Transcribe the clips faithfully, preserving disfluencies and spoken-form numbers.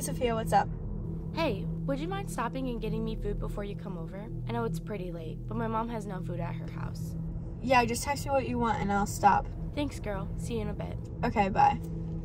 Sophia, what's up? Hey, would you mind stopping and getting me food before you come over? I know it's pretty late, but my mom has no food at her house. Yeah, just text me what you want and I'll stop. Thanks, girl. See you in a bit. Okay, bye.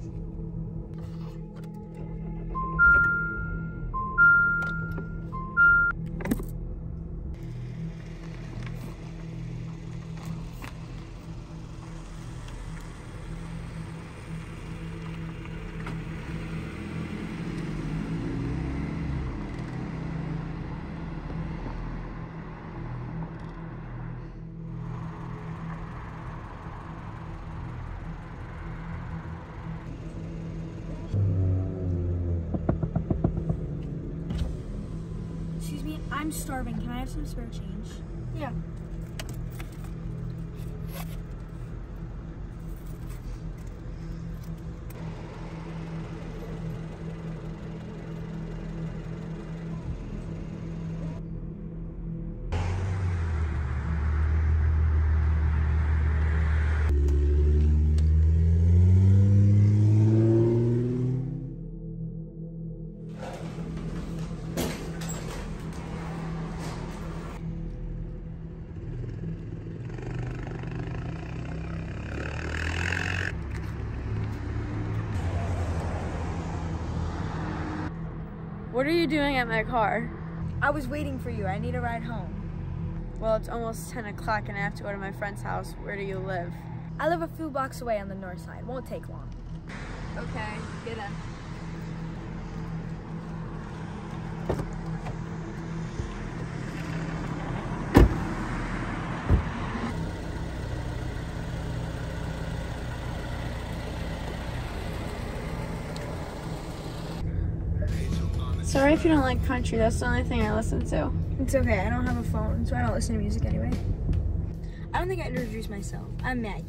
Excuse me, I'm starving. Can I have some spare change? Yeah. What are you doing at my car? I was waiting for you. I need a ride home. Well, it's almost ten o'clock and I have to go to my friend's house. Where do you live? I live a few blocks away on the north side. Won't take long. Okay, get in. Sorry if you don't like country, that's the only thing I listen to. It's okay. I don't have a phone, so I don't listen to music anyway. I don't think I introduced myself. I'm Maggie.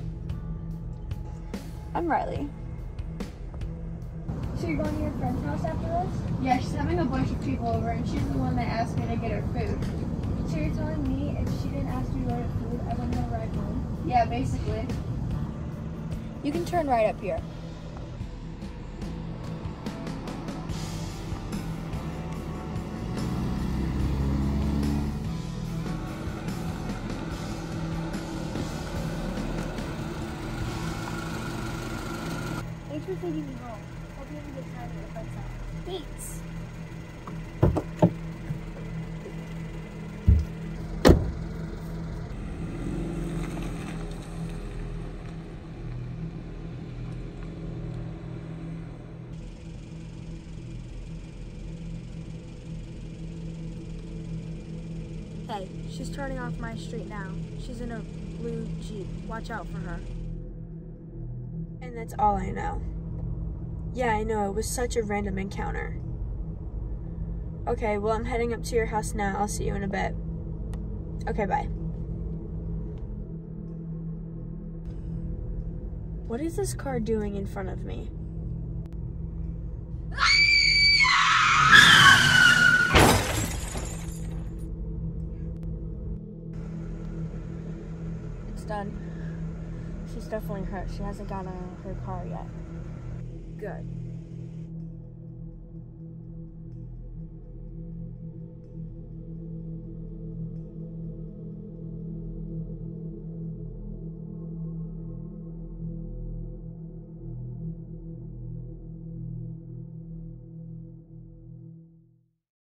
I'm Riley. So you're going to your friend's house after this? Yeah, she's having a bunch of people over and she's the one that asked me to get her food. So you're telling me if she didn't ask you to order food, I wouldn't have a ride home? Yeah, basically. You can turn right up here. Thanks for taking me home. Hope you have a good time at your friend's house. Thanks. Hey, she's turning off my street now. She's in a blue Jeep. Watch out for her. And that's all I know. Yeah, I know, it was such a random encounter. Okay, well, I'm heading up to your house now. I'll see you in a bit. Okay, bye. What is this car doing in front of me? It's done. She's definitely hurt. She hasn't gotten out of her car yet. Good.